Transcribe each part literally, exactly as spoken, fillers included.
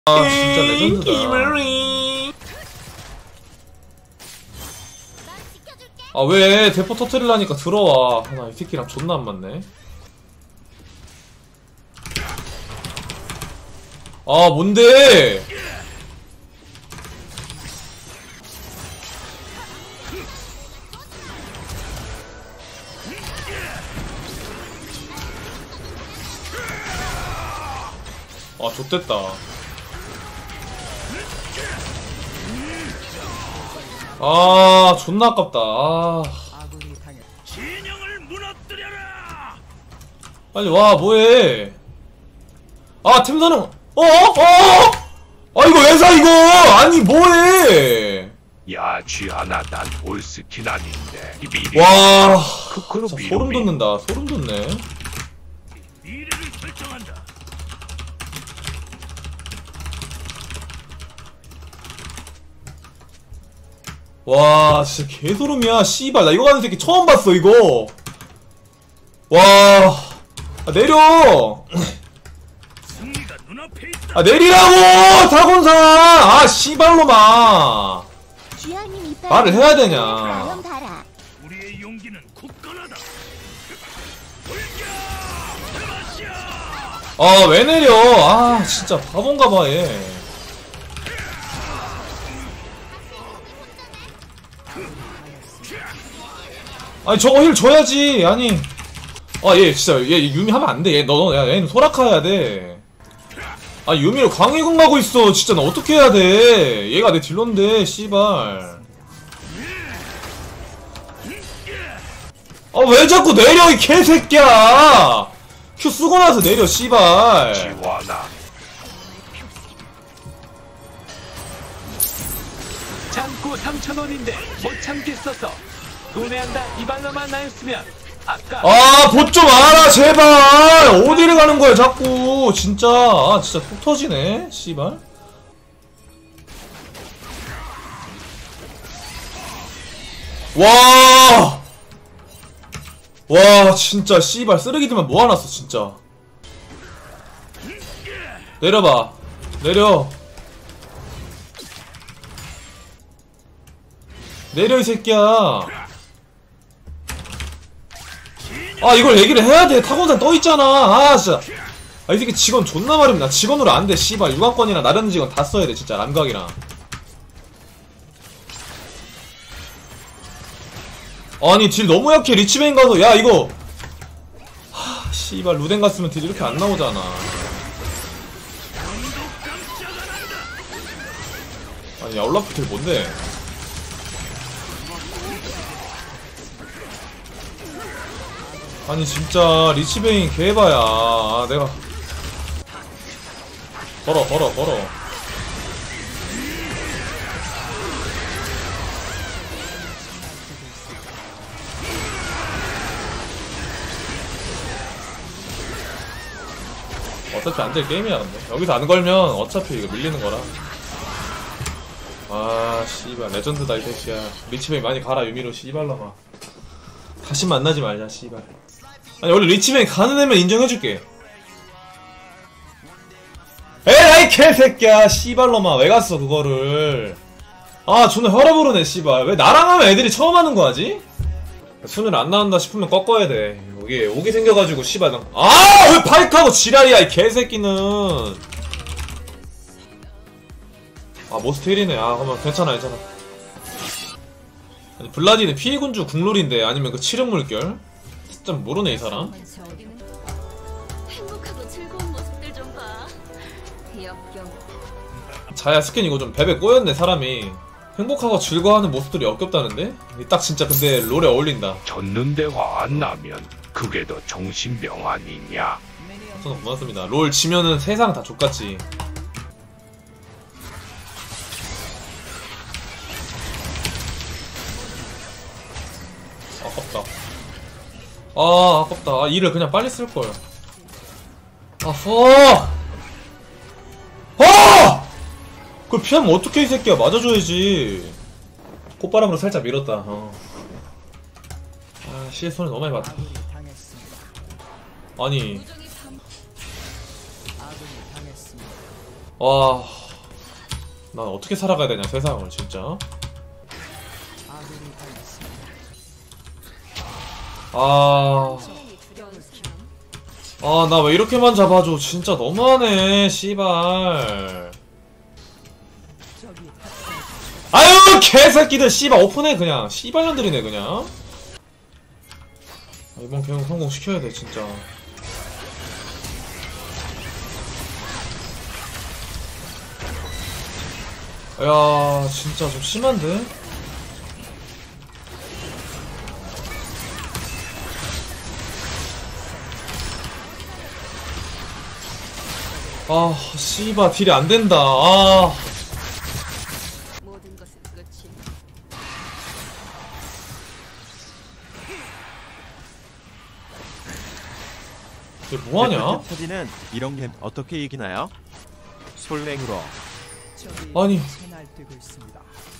아 진짜 레전드다. 아 왜 대포 터트리려니까 들어와. 나 이 새끼랑 존나 안 맞네. 아 뭔데? 아 좆됐다. 아 존나 아깝다. 아 빨리 와 뭐해. 아 템사는 어? 어? 아 이거 왜 사 이거. 아니 뭐해. 야 쥐하나 난 올스킨 아닌데 미리 와 크크로 진짜 소름 돋는다. 소름 돋네. 미래를 결정한다. 와 진짜 개소름이야. 씨발 나 이거 가는 새끼 처음 봤어 이거. 와 아, 내려. 승리가 눈앞에 있다. 아 내리라고 타곤사. 아 씨발로마 말을 해야 되냐. 우리의 용기는 굳건하다. 아 왜 내려. 아 진짜 바본가봐 얘. 아니 저거 힐 줘야지. 아니 아 얘 진짜 얘 유미 하면 안돼. 얘 너 야 얘는 소라카 해야 돼. 아 유미를 광해군 가고 있어. 진짜 나 어떻게 해야 돼. 얘가 내 딜러인데 씨발. 아 왜 자꾸 내려 이 개새끼야. 큐 쓰고 나서 내려 씨발. 지와나 참고 삼천 원인데 못 참겠어서 도내한다 이발로만 나였으면 아까 아 봇 좀 알아 제발. 어디를 가는 거야 자꾸. 진짜 아 진짜 속 터지네 씨발. 와 와 진짜 씨발 쓰레기들만 모아놨어 진짜. 내려봐 내려 내려 이 새끼야. 아 이걸 얘기를 해야돼. 타곤산 떠있잖아. 아 진짜 아 이 새끼 직원 존나 말입니다. 직원으로 안돼 씨발. 유관권이랑 나르는 직원 다 써야돼 진짜. 람각이랑 아니 딜 너무 약해. 리치베인 가서 야 이거 하 씨발 루덴 갔으면 딜 이렇게 안 나오잖아. 아니 야 올라프 딜 뭔데. 아니 진짜 리치베인 개해봐야. 아, 내가 걸어 걸어 걸어. 어차피 안 될 게임이야 근데. 여기서 안 걸면 어차피 이거 밀리는 거라. 아 씨발 레전드다 이 새끼야. 리치베인 많이 가라 유미로 씨발라마. 다시 만나지 말자 씨발. 아니 원래 리치베인 가는 애면 인정해줄게. 에라이 개새끼야 씨발로마. 왜 갔어 그거를. 아 존나 혈압오르네 씨발. 왜 나랑 하면 애들이 처음 하는 거 하지? 수늘 안 나온다 싶으면 꺾어야 돼. 여기 오기 생겨가지고 씨발. 아 왜 파이크하고 지랄이야 이 개새끼는. 아 모스트 힐이네. 아 그러면 괜찮아 괜찮아. 아니 블라디는 피해군주 국룰인데 아니면 그 치력 물결? 좀 모르네 이 사람. 행복하고 즐거운 모습들 좀 봐. 역겨워. 자야 스킨 이거 좀 베베 꼬였네 사람이. 행복하고 즐거워하는 모습들이 역겹다는데? 딱 진짜 근데 롤에 어울린다. 졌는데 화 안 나면 그게 더 정신병 아니냐. 저는 고맙습니다. 롤 지면은 세상 다 족같지. 아깝다. 아 아깝다. 아, 이를 그냥 빨리 쓸걸. 아 퍼! 아! 그걸 피하면 어떡해 이 새끼야. 맞아줘야지. 콧바람으로 살짝 밀었다. 어. 아 씨의 손에 너무 많이 봤다. 아니 와, 난 어떻게 살아가야 되냐 세상을 진짜. 아, 아, 나 왜 이렇게만 잡아줘? 진짜 너무하네, 씨발. 아유, 개새끼들, 씨발, 오픈해, 그냥. 씨발년들이네, 그냥. 아, 이번 경영 성공시켜야 돼, 진짜. 야, 진짜 좀 심한데? 아, 씨발, 딜이 안 된다. 아. 모든 것은 끝이. 얘 뭐하냐? 테디는 이런 게임 어떻게 이기나요? 솔랭으로. 아니. 날뛰고 있습니다.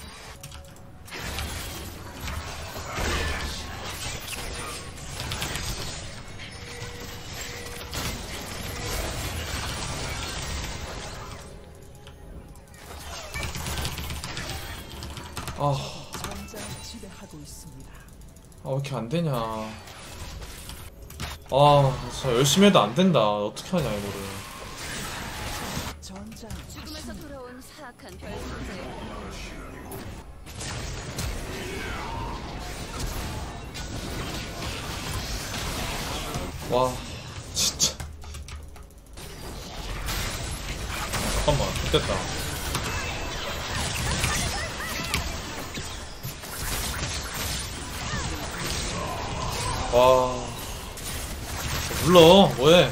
아, 전장 지배하고 있습니다. 아, 왜 이렇게 안 되냐. 아, 진짜 열심히 해도 안 된다. 어떻게 하냐, 이거를. 전장 죽음에서 돌아온 사악한 별소재. 와, 진짜. 잠깐만, 됐다. 와, 물러, 뭐해?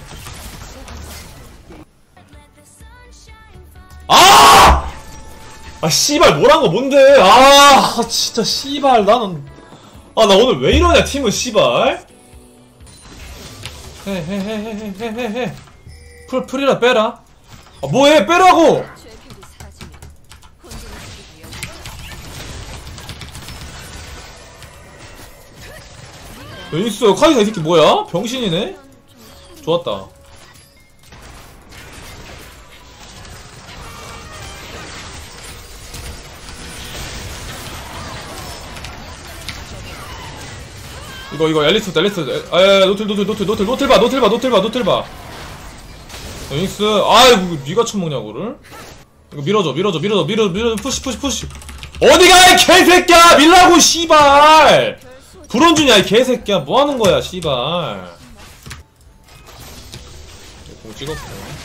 아! 아, 씨발, 뭐란 거 뭔데? 아, 진짜, 씨발, 나는. 아, 나 오늘 왜 이러냐, 팀은, 씨발. 해, 해, 해, 해, 해, 해, 해, 해. 풀, 풀이라 빼라. 아, 뭐해, 빼라고! 죄별이 사라지면 혼돈을 주기 위해 웬있어, 카이사 이 새끼 뭐야? 병신이네? 좋았다. 이거 이거 앨리스 앨리스 아야 노틀 노틀 노틀 노틀 노틀 봐 노틀 봐 노틀 봐 노틀 봐 웬익스 아이고 니가 처먹냐고를 이거 밀어줘 밀어줘 밀어줘 밀어줘 밀어줘 푸시 푸시 푸시 어디가 이 개새끼야 밀라고 씨발 불온 주냐 이 개새끼야 뭐하는 거야 씨발 공 찍었고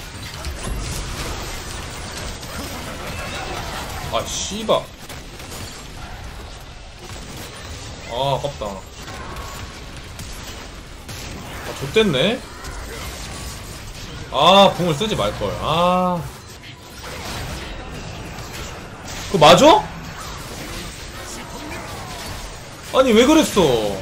아 씨발 아 아깝다 아 좆됐네 아 공을 쓰지 말걸 아 그거 맞아? 아니 왜 그랬어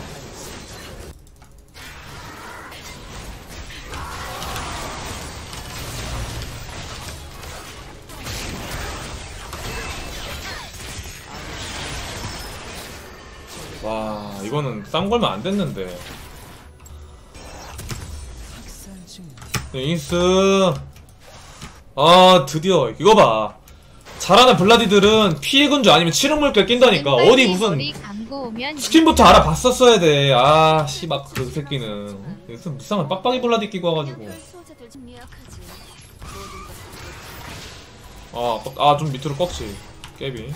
와 이거는 쌈 걸면 안 됐는데 잉스 아 드디어 이거 봐 잘하는 블라디들은 피해 군주 아니면 칠흑물결 낀다니까 어디 무슨 스킨부터 알아봤었어야 돼아 씨발 그 새끼는 무슨 무쌍한 빡빡이 블라디 끼고 와가지고 별소재들 좀 미약하지. 아 좀 밑으로 꺾지 깨비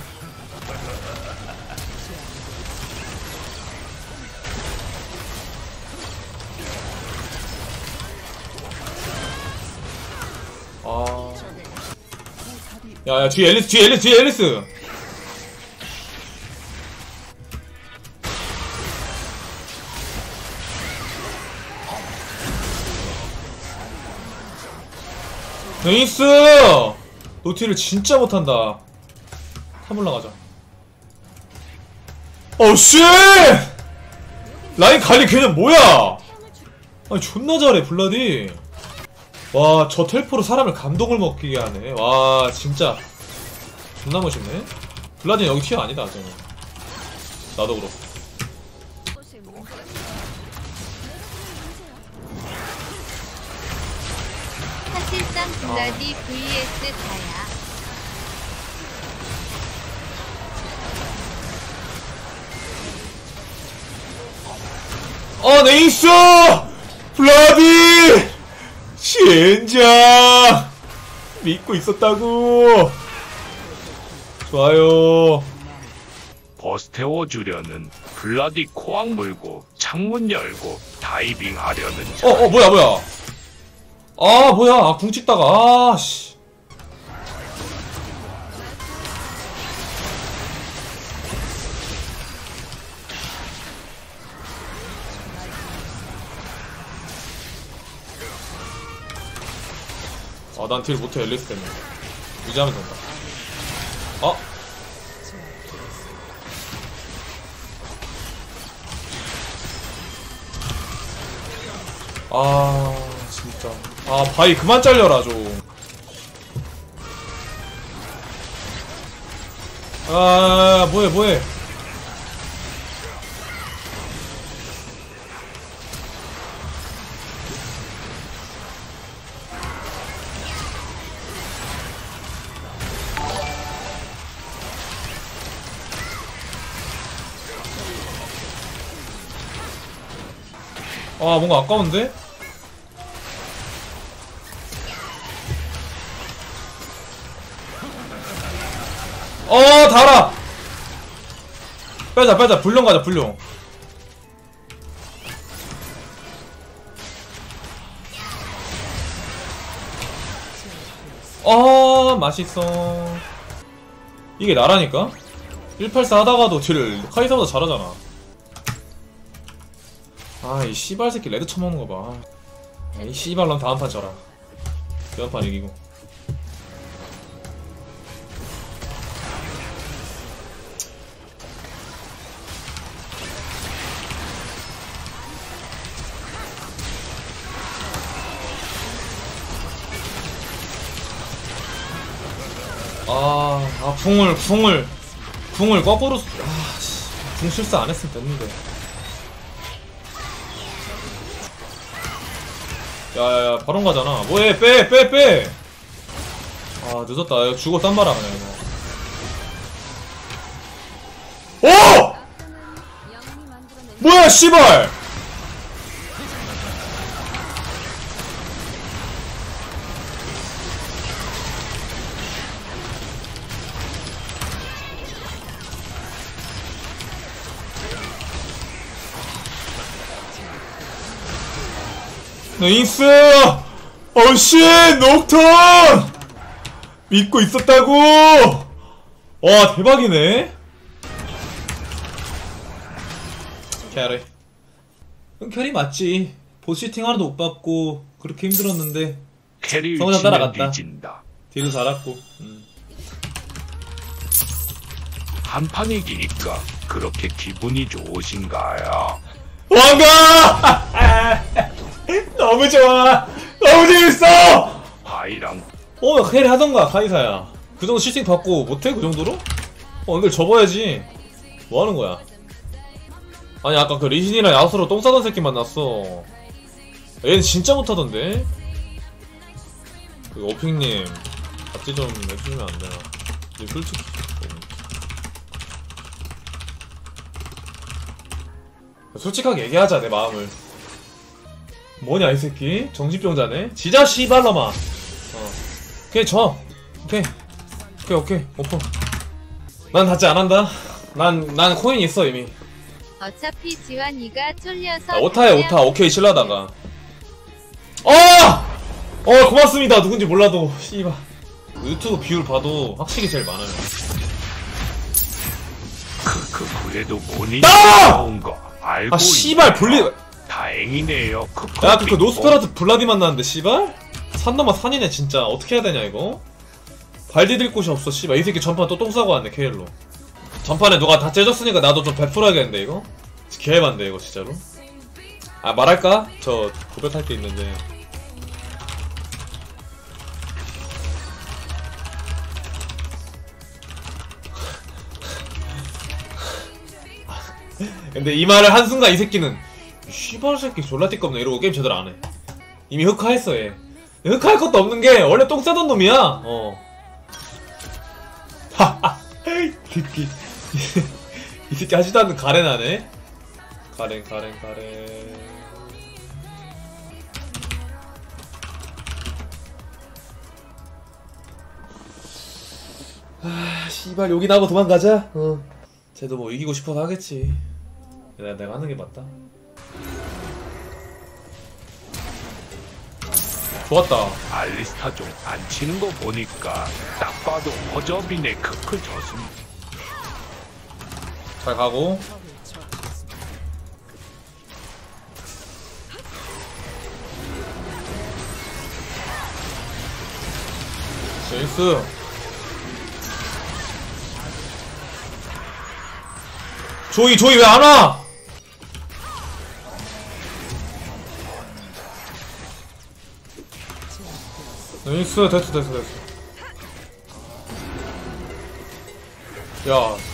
아. 야, 야, 뒤에 앨리스, 뒤에 앨리스, 뒤에 앨리스! 앨리스! 노티를 진짜 못한다. 탑 올라가자. 어우, 씨! 라인 관리 걔는 뭐야! 아니, 존나 잘해, 블라디. 와, 저 텔포로 사람을 감동을 먹게 하네. 와, 진짜. 존나 멋있네. 블라디는 여기 티어 아니다, 저는. 나도 그렇고. 곳에 뭔가 사실상 칠천 블라디 vs 다야. 어, 네이스! 블라디! 젠장! 믿고 있었다고! 좋아요. 버스 태워주려는 블라디 코악 물고 창문 열고 다이빙 하려는 어, 어, 뭐야, 뭐야. 아, 뭐야. 아, 궁 찍다가. 아, 씨. 아, 난 딜 못해, 앨리스 때문에. 유지하면 된다. 어? 아, 진짜. 아, 바이 그만 잘려라, 좀. 아, 뭐해, 뭐해. 아, 뭔가 아까운데? 어, 달아! 빼자, 빼자. 불룡 가자, 불룡. 어, 맛있어. 이게 나라니까? 일팔사 하다가도 딜 카이사보다 잘하잖아. 아, 이 씨발 새끼 레드 쳐먹는 거 봐. 이 씨발 넌 다음 판 져라. 이번 판 이기고. 아, 아, 궁을, 궁을, 궁을 거꾸로, 아, 씨. 궁 실수 안 했으면 됐는데. 야야야, 바론 가잖아. 뭐해, 빼, 빼, 빼! 아, 늦었다. 이거 죽어 딴 봐라, 그냥, 이거. 오! 뭐야, 씨발! 네이스! 어씨! 녹턴! 믿고 있었다고! 와, 대박이네? 캐리. 캐리 맞지. 보스슈팅 하나도 못 받고 그렇게 힘들었는데 캐리 성장 치면 따라갔다. 뒤진다. 딜도 잘했고. 음. 한 판 이기니까 그렇게 기분이 좋으신가요? 왕가! 너무 좋아! 너무 재밌어! 바이랑 어, 캐리 하던가, 카이사야. 그 정도 슈팅 받고 못해? 그 정도로? 어, 이걸 접어야지. 뭐 하는 거야? 아니, 아까 그 리신이랑 야수로 똥 싸던 새끼 만났어. 얘는 진짜 못하던데? 그 오핑님, 같이 좀 해주시면 안 되나? 이거 솔직히. 솔직하게 얘기하자, 내 마음을. 뭐냐, 이 새끼? 정신병자네? 지자, 씨발놈아. 어. 오케이, 져. 오케이. 오케이, 오케이. 오픈. 난 닫지 안 한다. 난, 난 코인 있어, 이미. 어차피 지환이가 쫄려서. 아, 오타야, 오타. 오케이, 실라다가. 어! 어, 고맙습니다. 누군지 몰라도. 씨발. 유튜브 비율 봐도 확실히 제일 많아요. 그, 그, 그래도 본인이 아! 좋은 거 알고 아, 씨발, 분리. 다행이네요. 그, 야, 그, 그 노스페라트 블라디 만났는데, 씨발? 산넘어 산이네, 진짜. 어떻게 해야 되냐, 이거? 발 디딜 곳이 없어, 씨발. 이 새끼 전판 또 똥 싸고 왔네, 케일로. 전판에 누가 다 째졌으니까 나도 좀 베풀어야겠는데, 이거? 개해반데, 이거, 진짜로. 아, 말할까? 저, 고백할 게 있는데. 근데 이 말을 한순간 이 새끼는 씨발 새끼 졸라 띠껍네 이러고 게임 제대로 안해. 이미 흑화했어 얘. 흑할 것도 없는 게 원래 똥 싸던 놈이야. 어. 하하. 이 새끼. 이 새끼 하지도 않는 가렌하네. 가렌 가렌 가렌. 아 씨발 여기 나고 도망가자. 어. 쟤도 뭐 이기고 싶어서 하겠지. 내가 내가 하는 게 맞다. 좋았다. 알리스타 좀 안 치는 거 보니까 딱 봐도 허접이네. 크크 졌습니다. 잘 가고. 제이스. 조이 조이 왜 안 와? 나이스. 됐어 됐어 됐어. 야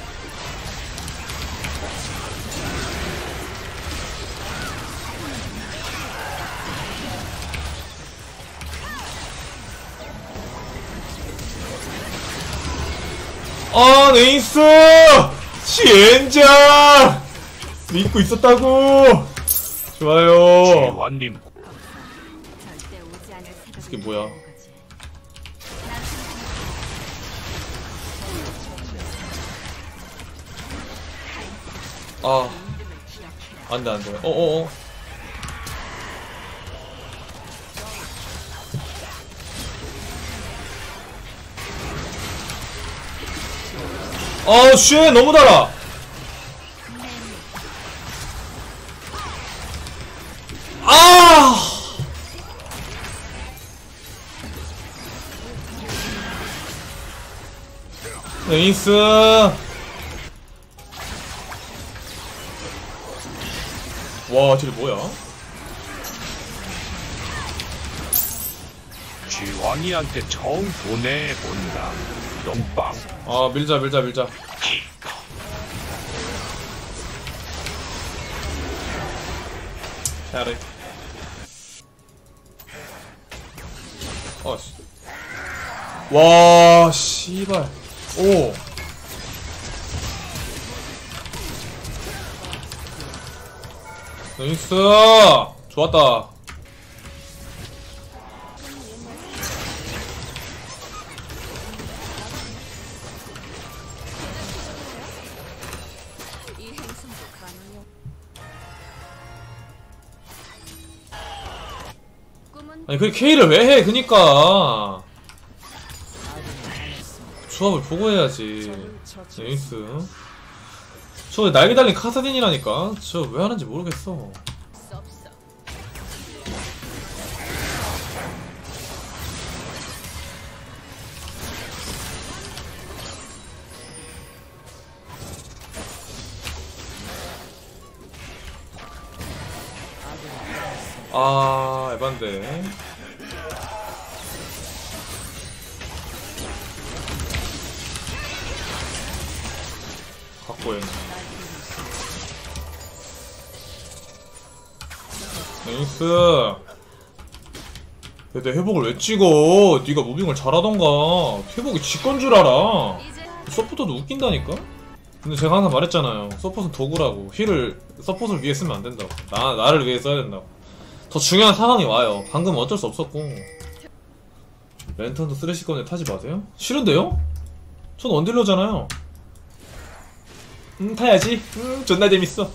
아, 네이스! 시엔장! 믿고 있었다고! 좋아요. 지원님 절대 오지 않을 생각이 이게 뭐야? 드는 거지. 아. 안 돼, 안 돼. 어어어. 아, 쉣! 너무 달아! 아! 네이스! 와, 쟤 뭐야? 지원이한테 처음 보내본다. 똥빵 아, 밀자, 밀자, 밀자. 잘해. 아, 씨. 와, 씨발. 오. 나이스! 좋았다. 이 행성도 가능해. 꿈은 아니, 그 K를 왜 해? 그니까. 조합을 보고 해야지. 나이스. 저 날개 달린 카사딘이라니까? 저 왜 하는지 모르겠어. 수 없어. 아, 에반데. 갖고 해. 나이스. 야, 내 회복을 왜 찍어? 네가 무빙을 잘하던가. 회복이 지건 줄 알아. 이제 서포터도 웃긴다니까? 근데 제가 항상 말했잖아요. 서폿은 도구라고. 힐을 서폿을 위해 쓰면 안 된다고. 나, 나를 위해 써야 된다고. 더 중요한 상황이 와요. 방금은 어쩔 수 없었고. 랜턴도 쓰레쉬 건에 타지 마세요? 싫은데요? 전 원딜러잖아요. 음, 타야지. 음, 존나 재밌어.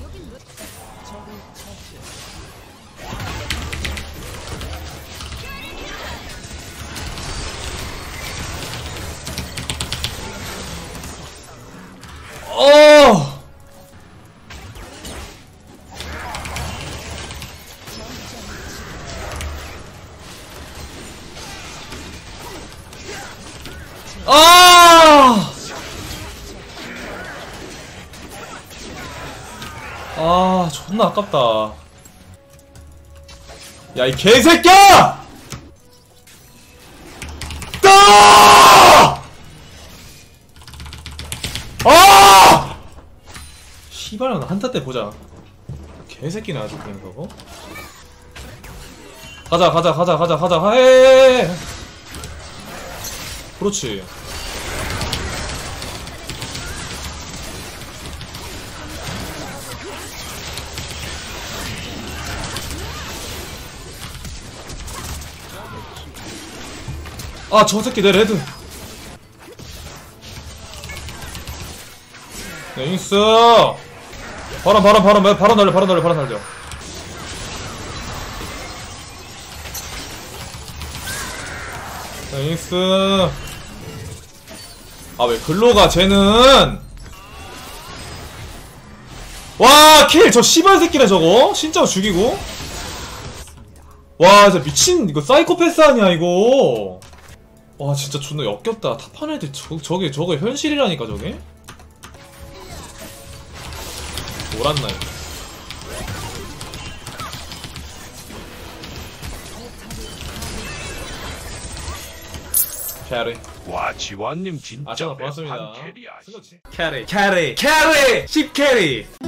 어! 아! 아, 존나 아깝다. 야, 이 개새끼야! 아! 아! 씨발은 한타 때 보자. 개새끼네 아주 그냥 그거. 가자 가자 가자 가자 가자 해. 그렇지. 아 저 새끼 내 레드. 네이스. 바람 바람 바람 바람 날려 바람 날려 바람 날려. 나이스. 아 왜 글로가 쟤는. 와 킬 저 씨발 새끼네 저거. 진짜 죽이고. 와 진짜 미친 이거 사이코패스 아니야 이거. 와 진짜 존나 역겹다. 탑한 애들 저, 저게 저게 현실이라니까 저게. 놀았나 이거. 캐리. 와 지원님 진짜 아, 고맙습니다. 매판 캐리하시네. 캐리 캐리 캐리 십 캐리.